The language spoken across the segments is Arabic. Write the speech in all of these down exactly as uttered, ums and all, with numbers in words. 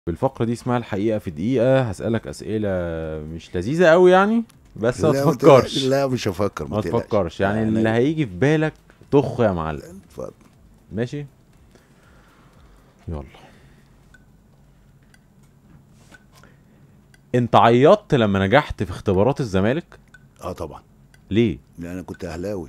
بالفقرة دي اسمها الحقيقة في دقيقة. هسألك أسئلة مش لذيذة قوي يعني، بس ما لا ما تقلقش. تفكرش. لا مش هفكر، ما ما تقلقش. تفكرش يعني، يعني اللي هيجي في بالك طخ يا معلم. اتفضل. ماشي، يلا. انت عيطت لما نجحت في اختبارات الزمالك؟ اه طبعا، ليه؟ لان انا كنت اهلاوي.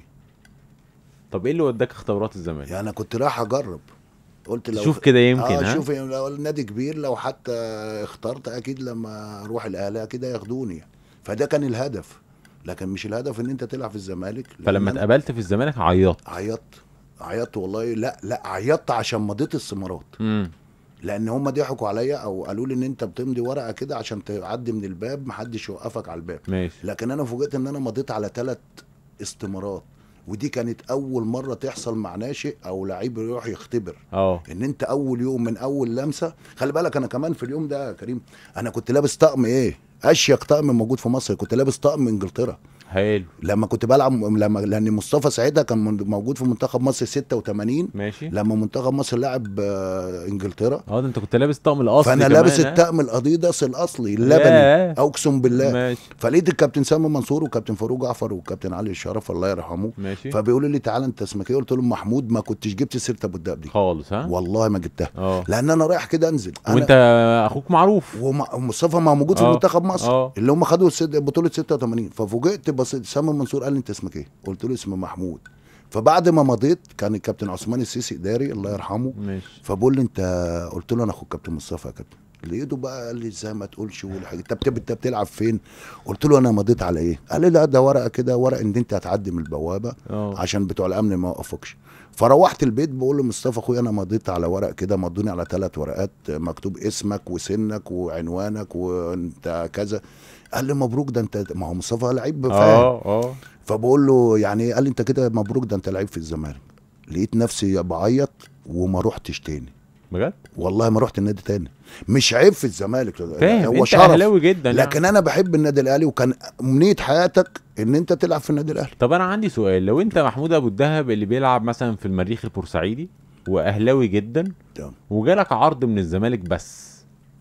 طب ايه اللي وداك اختبارات الزمالك؟ يعني انا كنت رايح اجرب، قلت لو شوف كده يمكن. اه ها، شوف لو النادي كبير، لو حتى اخترت اكيد لما اروح الاهلي اكيد هياخدوني، فده كان الهدف. لكن مش الهدف ان انت تلعب في الزمالك. فلما أنا اتقابلت في الزمالك عيطت؟ عيطت عيطت والله. لا لا عيطت عشان مضيت الثمرات، امم لان هم ضحكوا عليا او قالوا لي ان انت بتمضي ورقه كده عشان تعدي من الباب، محدش يوقفك على الباب. ماشي. لكن انا فوجئت ان انا مضيت على ثلاث استمارات، ودي كانت اول مره تحصل مع ناشئ او لعيب يروح يختبر. اه ان انت اول يوم من اول لمسه، خلي بالك انا كمان في اليوم ده يا كريم انا كنت لابس طقم ايه، اشيك طقم موجود في مصر، كنت لابس طقم انجلترا. حلو. لما كنت بلعب، لما لان مصطفى ساعتها كان من- موجود في منتخب مصر ستة وثمانين، ماشي. لما منتخب مصر لعب آه، انجلترا. اه ده انت كنت لابس طقم الاصلي فانا كمان. لابس ها؟ الطقم الاديداس الاصلي اللبني، ياه. اقسم بالله. ماشي. فلقيت الكابتن سامي منصور وكابتن فاروق جعفر وكابتن علي الشرف الله يرحمه، ماشي. فبيقولوا لي تعالى انت اسمك ايه؟ قلت لهم محمود. ما كنتش جبت سيره ابو الدهب دي خالص. ها. والله ما جبتها، اه لان انا رايح كده انزل وانت انا اخوك معروف. وم- ومصطفى ما موجود في اه منتخب مصر اه اللي هم خدوا الست- بطوله ستة وثمانين. ففوجئت بس سامي منصور قال لي انت اسمك ايه؟ قلت له اسمي محمود. فبعد ما مضيت كان الكابتن عثمان السيسي اداري الله يرحمه، ماشي. فبقول لي انت، قلت له انا اخو الكابتن مصطفى يا كابتن. لقيته بقى قال لي ازاي ما تقولش والحاجه، انت بت- انت بتلعب فين؟ قلت له انا مضيت على ايه؟ قال لي لا ده ورقه كده، ورقه ان انت هتعدي من البوابه اه عشان بتوع الامن ما يوقفوكش. فروحت البيت بقول لمصطفى اخويا انا مضيت على ورق كده، مضوني على ثلاث ورقات مكتوب اسمك وسنك وعنوانك وانت كذا. قال لي مبروك، ده انت، ما هو مصطفى لعيب فاهم. اه اه فبقول له يعني ايه؟ قال لي انت كده مبروك، ده انت لعيب في الزمالك. لقيت نفسي بعيط وما روحتش تاني، بجد؟ والله ما رحت النادي تاني. مش عيب في الزمالك، فاهم، هو انت شرف، اهلاوي جدا لكن يعني. انا بحب النادي الاهلي، وكان امنيه حياتك ان انت تلعب في النادي الاهلي. طب انا عندي سؤال، لو انت محمود ابو الدهب اللي بيلعب مثلا في المريخ البورسعيدي واهلاوي جدا، تمام. وجالك عرض من الزمالك بس،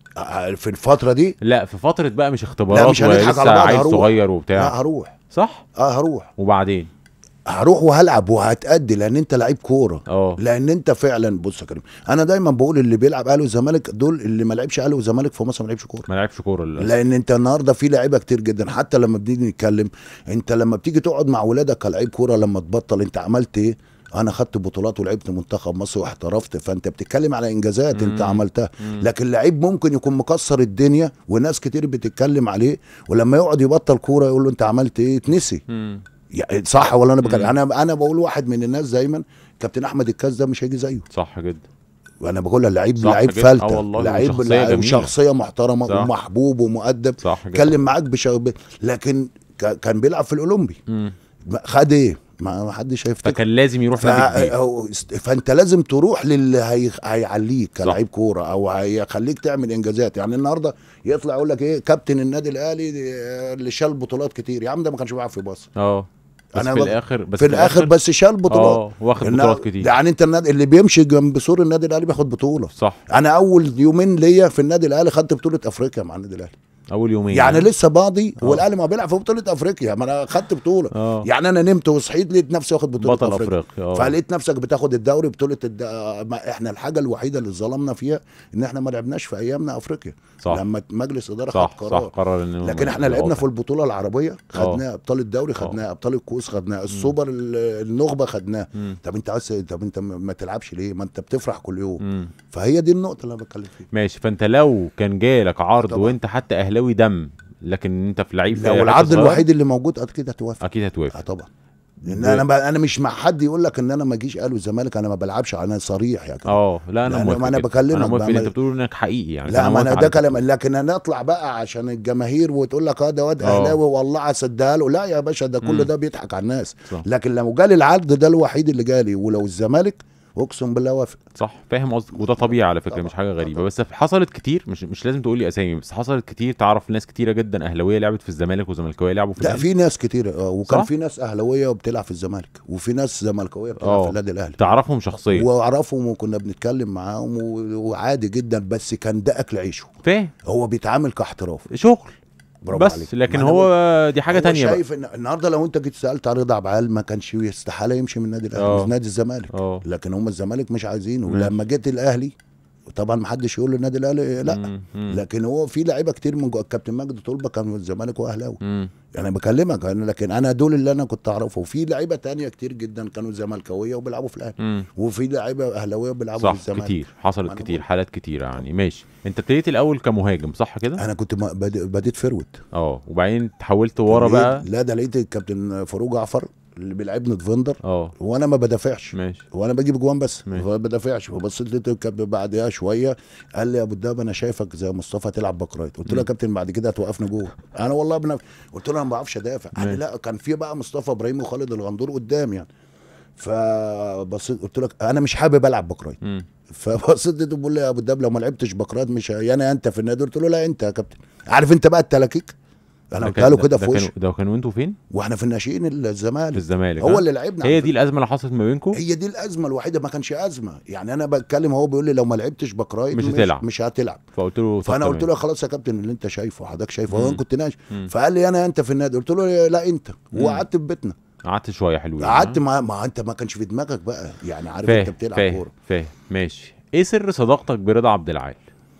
في الفتره دي لا في فترة بقى مش لا اختبارات مش هنضحك ولسه على بعض، عيل هروح. صغير لا وبتاع، هروح، صح؟ اه هروح وبعدين؟ هروح وهلعب وهتأدي، لان انت لعيب كوره. اه لان انت فعلا، بص يا كريم انا دايما بقول اللي بيلعب اهلي وزمالك دول اللي ما لعبش اهلي وزمالك في مصر ما لعبش كوره. ما لعبش كوره للاسف. لان انت النهارده في لعيبه كتير جدا، حتى لما بنيجي نتكلم، انت لما بتيجي تقعد مع ولادك كلاعب كوره لما تبطل انت عملت ايه؟ انا خدت بطولات ولعبت منتخب مصر واحترفت، فانت بتتكلم على انجازات انت مم. عملتها. مم. لكن لعيب ممكن يكون مكسر الدنيا وناس كتير بتتكلم عليه، ولما يقعد يبطل كوره يقول له انت عملت ايه؟ اتنسي. مم. يعني صح ولا انا بكلم؟ مم. انا انا بقول واحد من الناس دايما كابتن احمد الكاس ده مش هيجي زيه. صح جدا. وانا بقول لعيب، صح لعيب جدا. فلته، اه والله، لعيب وشخصية لعيب جميلة. وشخصيه محترمه صح. ومحبوب ومؤدب. صح جدا. اتكلم معاك بش... لكن ك... كان بيلعب في الاولمبي، مم. خد ايه؟ ما ما حدش هيفتكر. فكان لازم يروح ف... نادي كبير. أو... فانت لازم تروح للي هي... هيعليك صح. كلاعب كوره او هيخليك تعمل انجازات. يعني النهارده يطلع يقول لك ايه؟ كابتن النادي الاهلي اللي شال بطولات كتير، يا عم ده ما كانش بيلعب في مصر. اه بس أنا في بق- الاخر بس في الاخر بس شال بطولات. اه واخد إن- بطولات كتير. يعني انت النادي اللي بيمشي جنب سور النادي الاهلي بياخد بطوله. صح. انا اول يومين ليا في النادي الاهلي خدت بطوله افريقيا مع النادي الاهلي. اول يومين يعني يعني. لسه باضي آه. والاهلي ما بيلعب في بطوله افريقيا، ما انا خدت بطوله. اه يعني انا نمت وصحيت لقيت نفسي واخد بطوله بطل افريقيا, افريقيا. اه فلقيت نفسك بتاخد الدوري بطوله الد... ما احنا الحاجه الوحيده اللي ظلمنا فيها ان احنا ما لعبناش في ايامنا افريقيا. صح. لما مجلس اداره صح خد صح قرار، قرر انه لكن احنا لعبنا في البطوله العربيه، خدناها ابطال الدوري، آه. خدناها ابطال الكؤوس، خدناها السوبر ال- النخبه، خدناها. مم. طب انت عايز، طب انت ما ما تلعبش ليه؟ ما انت بتفرح كل يوم. مم. فهي دي النقطه اللي انا بتكلم فيها. ماشي. فانت لو كان جالك عرض طبعا. وانت حتى اهلاوي دم، لكن انت في لعيب في لو حتة العرض صغيرة، الوحيد اللي موجود اكيد هتوافق. اكيد اه هتوافق. طبعا. لان ب- انا ب... انا مش مع حد يقول لك ان انا ما اجيش اهلي والزمالك، انا ما بلعبش، انا صريح يا كده. اه لا انا لا، موافق ما أنا جدا. بكلمك انا موافق بقى، ان ما- انت بتقول انك حقيقي يعني. لا أنا ما موافق انا على ده اللي أنت كلام، بتقوله. لكن انا اطلع بقى عشان الجماهير وتقول لك اه ده واد آه. اهلاوي والله هصدقها له، لا يا باشا ده كل مم. ده بيضحك على الناس. صح. لكن لو جالي العرض ده الوحيد اللي جالي، ولو الزمالك اقسم بالله وافق. صح فاهم قصدك، وده طبيعي على فكره، طبعا مش حاجه غريبه. طبعا. بس حصلت كتير، مش مش لازم تقول لي اسامي، بس حصلت كتير تعرف ناس كتيره جدا اهلاويه لعبت في الزمالك وزملكاويه لعبوا في لا الاهلي. في ناس كتير اه، وكان صح؟ في ناس اهلاويه وبتلعب في الزمالك، وفي ناس زملكاويه بتلعب في اه النادي الاهلي، تعرفهم شخصيا. واعرفهم وكنا بنتكلم معاهم و- وعادي جدا، بس كان ده اكل عيشه، فاهم، هو بيتعامل كاحتراف. شغل برافو بس عليك. لكن ما أنا هو بقول- دي حاجه هو تانية بقى. شايف ان النهارده لو انت جيت سالت على رضا عبعال ما كانش يستحاله يمشي من النادي الاهلي، اه. من نادي الزمالك، اه. لكن هم الزمالك مش عايزينه. ماشي. ولما جيت الاهلي طبعا ما حدش يقول للنادي الاهلي لا، مم، مم، لكن هو في لعيبه كتير من جوه. الكابتن مجدي طلبه كان من الزمالك واهلاوي، مم. يعني بكلمك أنا، لكن انا دول اللي انا كنت اعرفه. وفي لعيبه تانية كتير جدا كانوا زملكاويه وبيلعبوا في الاهلي، مم. وفي لعيبه اهلاويه وبيلعبوا في صح الزمالك. كتير، ما حصلت أنا كتير بقول. حالات كتيره يعني. ماشي، انت ابتديت الاول كمهاجم صح كده؟ انا كنت ما- بادئ- بديت فروت اه وبعدين تحولت ورا لقيت- بقى. لا ده لقيت الكابتن فاروق جعفر اللي بيلعبني ديفندر، اه وانا ما بدافعش، ماشي. وانا بجيب جوان بس ماشي. ما بدافعش. فبصيت لقيت الكابتن بعدها شويه قال لي يا ابو الدهب انا شايفك زي مصطفى تلعب باك رايت. قلت له يا مم. كابتن بعد كده هتوقفني جوه. انا والله بنا... قلت له انا ما بعرفش ادافع. قال لي ماشي. لا، كان في بقى مصطفى ابراهيم وخالد الغندور قدام يعني. فبصيت قلت لك انا مش حابب العب باك رايت. مم. فبصيت لقيته بيقول لي يا ابو الدهب لو ما لعبتش باك رايت مش ه- انا انت في النادي. قلت له لا انت يا كابتن. عارف انت بقى التلاكيك، انا ده قلتها كان- له ده- كده ده في كانوا وشه ده كانوا انتوا فين؟ واحنا في الناشئين في الزمالك. الزمالك. هو ها؟ اللي لعبنا هي على دي الازمه اللي حصلت ما بينكم. هي دي الازمه الوحيده، ما كانش ازمه يعني. انا بتكلم هو بيقول لي لو ما لعبتش باك رايت مش مش هتلعب. مش هتلعب. فقلت له طب فانا قلت تمام. له خلاص يا كابتن اللي انت شايفه حضرتك شايفه، هو مم. انا كنت ناشئ. مم. فقال لي انا انت في النادي. قلت له لا انت، مم. وقعدت في بيتنا. قعدت شويه حلوين. قعدت ها؟ مع ما انت ما كانش في دماغك بقى يعني، عارف انت فاهم بتلعب فاهم كوره. فاهم. ماشي، ايه سر صداقتك برضا عبد العال؟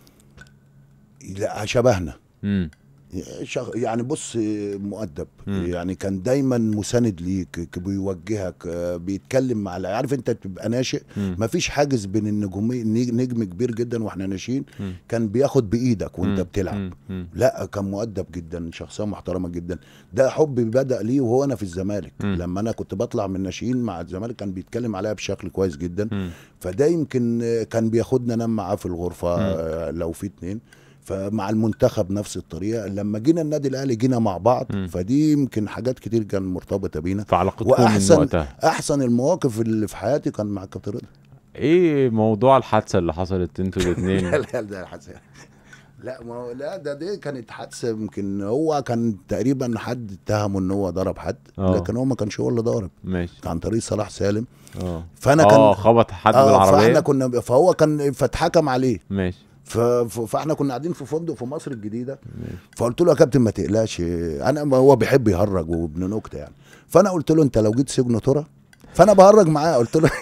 لا شبهنا امم شغ... يعني بص مؤدب مم. يعني، كان دايما مساند ليك، ك- بيوجهك، آه، بيتكلم مع الع- عارف انت تبقى ناشئ مم. مفيش حاجز بين النجومين، نج- نجم كبير جدا واحنا ناشئين مم. كان بياخد بايدك وانت مم. بتلعب. مم. مم. لا كان مؤدب جدا، شخصيه محترمه جدا. ده حب بدأ ليه وهو انا في الزمالك. مم. لما انا كنت بطلع من الناشئين مع الزمالك كان بيتكلم عليها بشكل كويس جدا. مم. فده يمكن آه، كان بياخدنا نام معاه في الغرفه، مم. آه، لو في اتنين. فمع المنتخب نفس الطريقه، لما جينا النادي الاهلي جينا مع بعض. مم. فدي يمكن حاجات كتير كان مرتبطه بينا. فعلاقتكم من واحسن وقتها. احسن المواقف اللي في حياتي كان مع كابتن رضا. ايه موضوع الحادثه اللي حصلت انتوا الاثنين؟ لا لا ده حادثه. لا ما هو لا ده دي كانت حادثه، يمكن هو كان تقريبا حد اتهمه ان هو ضرب حد، آه. لكن هو ما كانش هو اللي ضارب، ماشي. كان طريق صلاح سالم. اه فانا اه كان خبط حد اه بالعربيه. فاحنا كنا فهو كان فاتحكم عليه. ماشي. ف- ف- فاحنا كنا قاعدين في فندق في مصر الجديده. ماشي. فقلت له يا كابتن ما تقلقش، انا ما هو بيحب يهرج وابن نكته يعني. فانا قلت له انت لو جيت سجن ترى، فانا بهرج معاه قلت له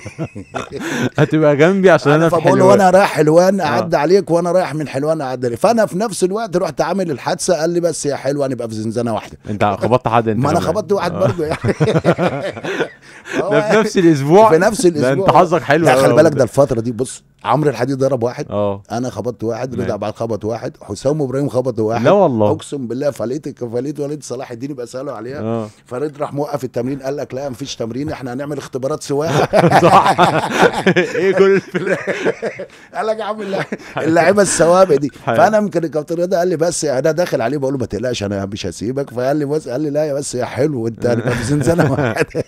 هتبقى جنبي عشان انا في فبقول له حلوان. وانا رايح حلوان آه. اعدي عليك، وانا رايح من حلوان اعدي عليك. فانا في نفس الوقت رحت عامل الحادثه. قال لي بس يا حلوان نبقى في زنزانه واحده. انت خبطت حد انت ما انا كمان؟ خبطت واحد آه. برضه يعني. هو ده في نفس الاسبوع. في نفس ده الاسبوع. انت حظك حلو لا أوي خلي يا بالك أبو ده الفتره دي بص، عمرو الحديد ضرب واحد، اه انا خبطت واحد، ماشي. رضا عبد خبط واحد، حسام ابراهيم خبط واحد. لا والله. اقسم بالله فليت فليت وليد صلاح الدين يبقى سالوا عليها. اه فريد راح موقف التمرين، قال لك لا مفيش تمرين، احنا هنعمل اختبارات سواقه. صح. ايه كل الفيلم؟ قال لك يا عم الل- اللعيبه السوابق دي. حلو. فانا يمكن الكابتن رضا قال لي بس انا داخل عليه بقول له ما تقلقش انا مش هسيبك. فقال لي بص، قال لي لا يا بس يا حلو انت هنبقى في زنزانه واحده.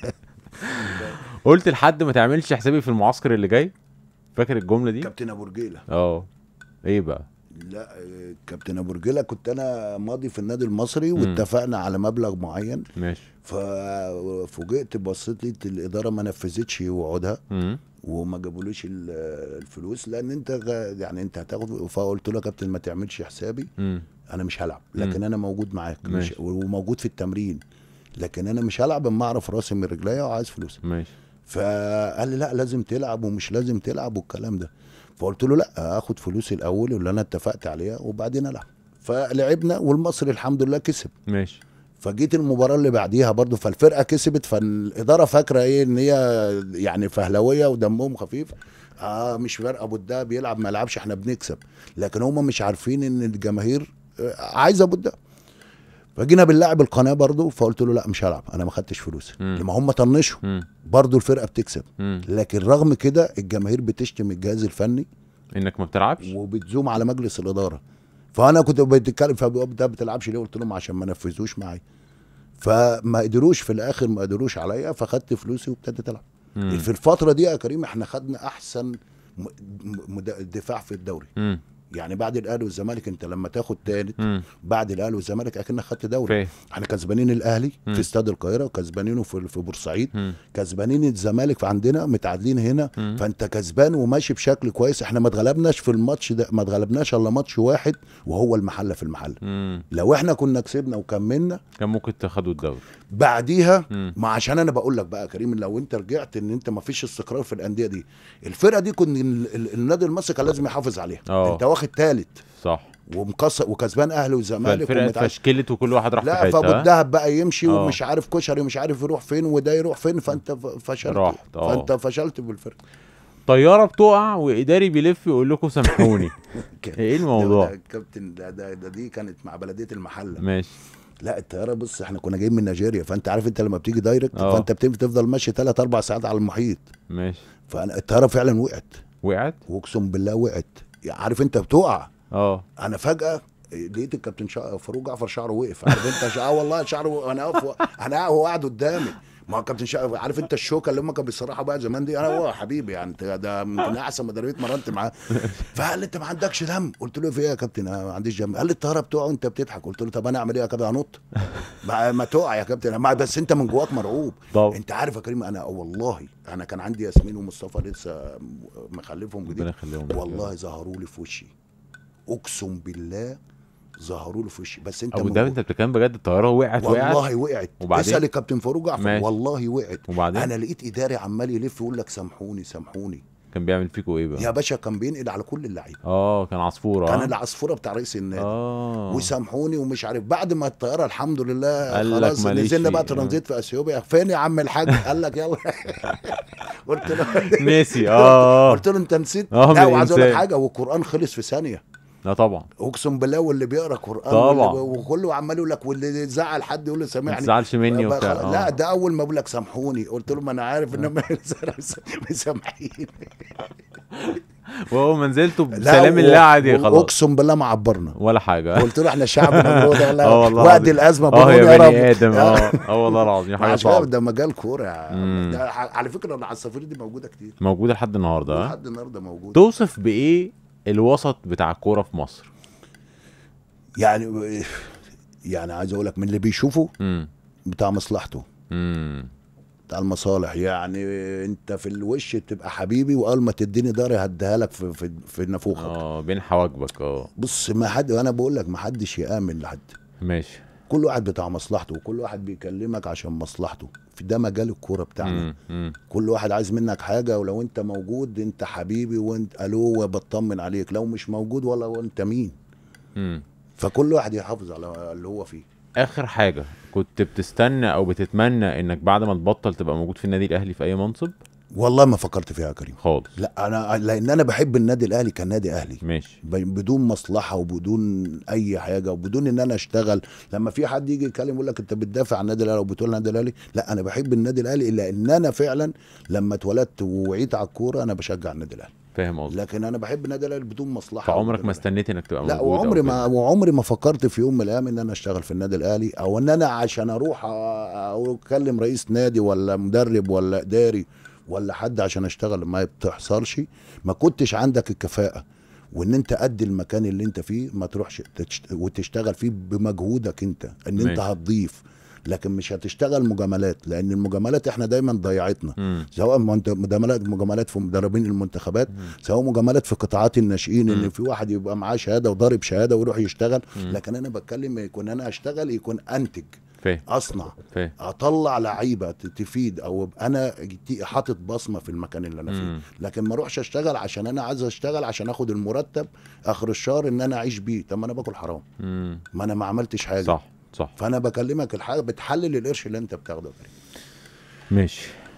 قلت لحد ما تعملش حسابي في المعسكر اللي جاي؟ فاكر الجمله دي؟ كابتن ابو رجيله. اه ايه بقى؟ لا آه، كابتن ابو رجيله كنت انا ماضي في النادي المصري واتفقنا على مبلغ معين. ماشي. ففوجئت بصيت لقيت الاداره ما نفذتش وعودها امم وما جابوليش ال- الفلوس، لان انت غ- يعني انت هتاخد. فقلت له يا كابتن ما تعملش حسابي، امم انا مش هلعب لكن مم. انا موجود معاك مش ماشي. وموجود في التمرين، لكن انا مش هلعب اما اعرف راسي من رجليا وعايز فلوس. ماشي. فقال لي لا لازم تلعب ومش لازم تلعب والكلام ده. فقلت له لا اخد فلوسي الاول واللي انا اتفقت عليها وبعدين العب. فلعبنا والمصري الحمد لله كسب. ماشي. فجيت المباراه اللي بعديها برضو فالفرقه كسبت، فالاداره فاكره ايه ان هي يعني فهلويه ودمهم خفيف. اه مش فارقه ابو الدهب بيلعب ما يلعبش احنا بنكسب، لكن هم مش عارفين ان الجماهير آه، عايزه ابو الدهب. فجينا بنلعب القناه برضو، فقلت له لا مش هلعب انا ما خدتش فلوسي. مم. لما هم طنشوا امم برضو الفرقه بتكسب، امم لكن رغم كده الجماهير بتشتم الجهاز الفني انك ما بتلعبش. وبتزوم على مجلس الاداره. فانا كنت بتتكلم فابو ده بتلعبش ليه؟ قلت لهم عشان ما نفذوش معايا. فما قدروش في الاخر، ما قدروش عليا، فخدت فلوسي وابتديت العب. مم. في الفتره دي يا كريم احنا خدنا احسن م- م- مد- دفاع في الدوري. مم. يعني بعد الاهلي والزمالك انت لما تاخد تالت مم. بعد الاهلي والزمالك اكنك خدت دوري. فاهم. احنا كسبانين الاهلي مم. في استاد القاهره، وكسبانينه في في بورسعيد، مم. كسبانين الزمالك في عندنا، متعادلين هنا. مم. فانت كسبان وماشي بشكل كويس. احنا ما اتغلبناش في الماتش ده، ما اتغلبناش الا ماتش واحد وهو المحله في المحله. مم. لو احنا كنا كسبنا وكملنا كان ممكن تاخدوا الدوري. بعديها، مم. ما عشان انا بقول لك بقى يا كريم، لو انت رجعت ان انت ما فيش استقرار في الانديه دي، الفرقه دي كنت ال- ال- النادي المصري كان لازم يحافظ عليها. اه. انت واخد ثالث صح. ومكسر وكسبان اهلي وزمالك فالفرقه ومتعادل. اتفشكلت وكل واحد راح في لا، حته. فابو ها؟ الدهب بقى يمشي اه. ومش عارف كشري مش عارف يروح فين وده يروح فين، فانت ف- فشلت. رحت، اه. فانت فشلت بالفرقه. طياره بتقع واداري بيلف يقول لكم سامحوني. ايه ده الموضوع؟ ده الكابتن ده, ده, ده دي كانت مع بلديه المحله. ماشي. لا الطياره، بص احنا كنا جايين من نيجيريا، فانت عارف انت لما بتيجي دايركت اه. فانت بتفضل ماشي ثلاث اربع ساعات على المحيط. ماشي. فانا الطياره فعلا وقعت، وقعت. واقسم بالله وقعت. يعني عارف انت بتقع، اه. انا فجاه لقيت الكابتن شا... فاروق جعفر شعره وقف. عارف انت شعره، والله شعره، انا واقف انا هو قاعد قدامي. ما هو كابتن شا... عارف انت الشوكه اللي هم كانوا بيصرحوا بقى زمان دي، انا هو حبيبي يعني ده- ده من احسن مدربين اتمرنت معاه. فقال لي انت ما عندكش دم؟ قلت له في ايه يا كابتن؟ انا ما عنديش دم. قال لي الطياره بتقع وانت بتضحك. قلت له طب انا اعمل ايه يا كابتن؟ انط؟ ما, ما تقع يا كابتن، ما بس انت من جواك مرعوب. طب انت عارف يا كريم، انا والله انا كان عندي ياسمين ومصطفى لسه مخلفهم ربنا جديد، يخليهم لك. والله ظهروا لي في وشي، اقسم بالله ظهروا لي في وشي. بس انت ابو من ده جوا- انت بتتكلم بجد؟ الطياره وقعت وقعت؟ والله وقعت. وبعدين؟ اسال الكابتن فاروق جعفر. ماشي. والله وقعت. وبعدين؟ انا لقيت اداري عمال يلف يقول لك سامحوني سامحوني. كان بيعمل فيكوا ايه بقى؟ يا باشا كان بينقل على كل اللعيبه. اه كان عصفوره. كان آه؟ العصفوره بتاع رئيس النادي. اه. وسامحوني ومش عارف. بعد ما الطياره الحمد لله قال لك خلاص ماليش نزلنا بقى فيه. ترانزيت في اثيوبيا، فين يا عم الحاج؟ قال لك يلا. قلت له ناسي. اه. قلت له انت نسيت؟ اه، لا، من وعايز اقول لك الإنسان. حاجه، والقران خلص في ثانيه. لا طبعا. اقسم بالله، واللي بيقرا قران طبعا. واللي- وكله عمال يقول لك، واللي زعل حد يقول له ما سامحني. تزعلش مني بقى وبتاع. خلاص- آه. لا، ده اول ما بقول لك سامحوني قلت له ما انا عارف ان هم مسامحين. وهو ما نزلته لا، بسلام و- الله عادي و- خلاص. اقسم بالله ما عبرنا. ولا حاجه. قلت له احنا شعب نمرود اه والله وقت العظيم. الازمه اه بنقول يا يا رب. بني ادم. اه اه والله العظيم حاجه عشان صعبه. ده مجال كوره يا عم. مم. ده ح- على فكره العصافير دي موجوده كتير موجوده لحد النهارده. ها؟ لحد النهارده موجوده. توصف بايه الوسط بتاع الكوره في مصر؟ يعني يعني عايز اقول لك من اللي بيشوفه امم بتاع مصلحته، امم بتاع المصالح. يعني انت في الوش تبقى حبيبي، واول ما تديني ضهري هديها لك في في, في نافوخك. اه بين حواجبك. اه بص، ما حد، وانا بقول لك ما حدش يامن لحد. ماشي. كل واحد بتاع مصلحته، وكل واحد بيكلمك عشان مصلحته. في ده مجال الكوره بتاعنا. امم امم كل واحد عايز منك حاجه، ولو انت موجود انت حبيبي وانت الو وبطمن عليك، لو مش موجود ولا انت مين. امم فكل واحد يحافظ على اللي هو فيه. اخر حاجه كنت بتستنى او بتتمنى انك بعد ما تبطل تبقى موجود في النادي الاهلي في اي منصب والله ما فكرت فيها يا كريم خالص؟ لا، انا لان انا بحب النادي الاهلي كنادي اهلي، ماشي. ب- بدون مصلحه وبدون اي حاجه وبدون ان انا اشتغل. لما في حد يجي يتكلم يقول لك انت بتدافع عن النادي الاهلي وبتقول النادي الاهلي، لا انا بحب النادي الاهلي، الا ان انا فعلا لما اتولدت ووعيت على الكوره انا بشجع النادي الاهلي. فاهم قصدي؟ لكن انا بحب النادي الاهلي بدون مصلحه. فعمرك وبدون- ما استنيت انك تبقى لا، موجود؟ أو وعمري كده؟ ما وعمري ما فكرت في يوم من الايام ان انا اشتغل في النادي الاهلي، او ان انا عشان اروح أ- او اكلم رئيس نادي ولا مدرب ولا اداري ولا حد عشان اشتغل. ما بتحصلش. ما كنتش عندك الكفاءه وان انت قد المكان اللي انت فيه ما تروحش تشت- وتشتغل فيه بمجهودك انت، ان انت ماشي. هتضيف. لكن مش هتشتغل مجاملات، لان المجاملات احنا دايما ضيعتنا. مم. سواء منت- مجاملات مجاملات في مدربين المنتخبات، سواء مجاملات في قطاعات الناشئين، ان مم. في واحد يبقى معاه شهاده وضارب شهاده ويروح يشتغل. مم. لكن انا بتكلم يكون انا اشتغل، يكون انتج، فاهم اصنع، فاهم. اطلع لعيبه ت- تفيد، او ابقى انا جت- حاطط بصمه في المكان اللي انا مم. فيه. لكن ما اروحش اشتغل عشان انا عايز اشتغل عشان اخد المرتب اخر الشهر ان انا اعيش بيه. طب ما انا باكل حرام، مم. ما انا ما عملتش حاجه. صح صح. فانا بكلمك الحاجه بتحلل القرش اللي انت بتاخده يا كريم. ماشي.